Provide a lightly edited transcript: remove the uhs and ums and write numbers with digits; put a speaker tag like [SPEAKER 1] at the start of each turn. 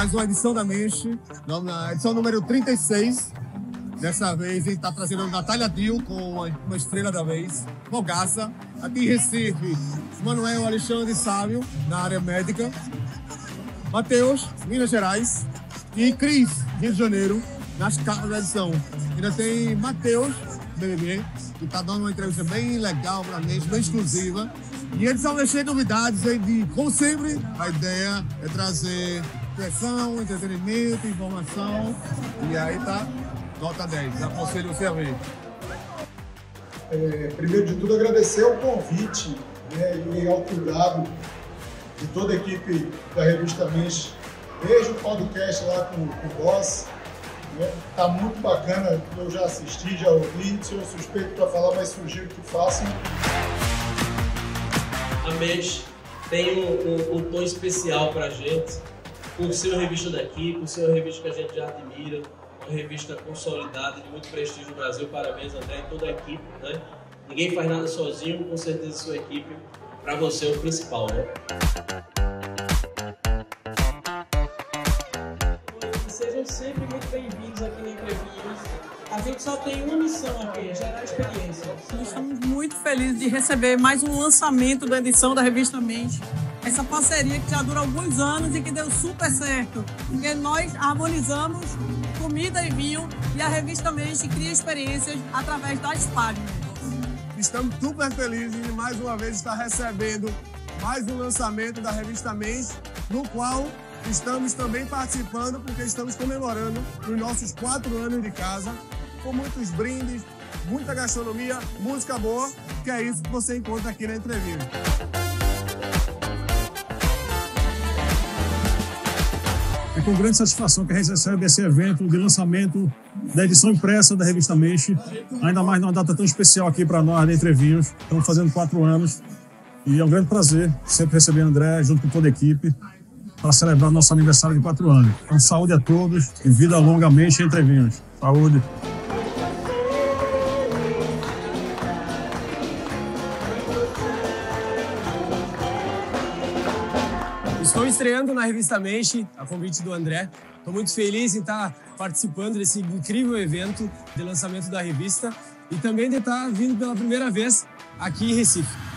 [SPEAKER 1] mais uma edição da Menche, na edição número 36. Dessa vez a gente está trazendo a Natália Dil com uma estrela da vez, Fogaça. Aqui em Recife, Manuel Alexandre Sávio, na área médica. Matheus, Minas Gerais. E Cris, Rio de Janeiro, nas capas da edição. Ainda tem Matheus, BBB, que está dando uma entrevista bem legal para a gente, bem exclusiva. E eles vão mexer novidades aí como sempre, a ideia é trazer diversão, entretenimento, informação. E aí tá, nota 10. Aconselho você a ver.
[SPEAKER 2] Primeiro de tudo, agradecer o convite, né, e ao cuidado de toda a equipe da revista Menche, desde o podcast lá com o Boss. Tá muito bacana, eu já assisti, já ouvi, sou suspeito para falar, mas sugiro que façam.
[SPEAKER 3] A Menche tem um tom especial pra gente, por ser uma revista daqui, por ser uma revista que a gente já admira, uma revista consolidada, de muito prestígio no Brasil. Parabéns, André, e toda a equipe, né? Ninguém faz nada sozinho, com certeza sua equipe, pra você, é o principal, né?
[SPEAKER 4] Sejam sempre muito bem-vindos aqui na Entrevinhas. A gente só tem uma missão aqui, gerar experiência.
[SPEAKER 5] Estamos muito felizes de receber mais um lançamento da edição da revista Menche. Essa parceria que já dura alguns anos e que deu super certo. Porque nós harmonizamos comida e vinho e a revista Menche cria experiências através das páginas.
[SPEAKER 1] Estamos super felizes de mais uma vez estar recebendo mais um lançamento da revista Menche, no qual estamos também participando porque estamos comemorando os nossos 4 anos de casa, com muitos brindes, muita gastronomia, música boa, que é isso que você encontra aqui na entrevista.
[SPEAKER 6] É com grande satisfação que a gente recebe esse evento de lançamento da edição impressa da revista Menche, ainda mais numa data tão especial aqui para nós da Entrevinhos. Estamos fazendo 4 anos e é um grande prazer sempre receber o André junto com toda a equipe para celebrar nosso aniversário de 4 anos. Então, saúde a todos e vida longa Menche e Entrevinhos. Saúde!
[SPEAKER 7] Estou estreando na revista Menche, a convite do André. Estou muito feliz em estar participando desse incrível evento de lançamento da revista e também de estar vindo pela primeira vez aqui em Recife.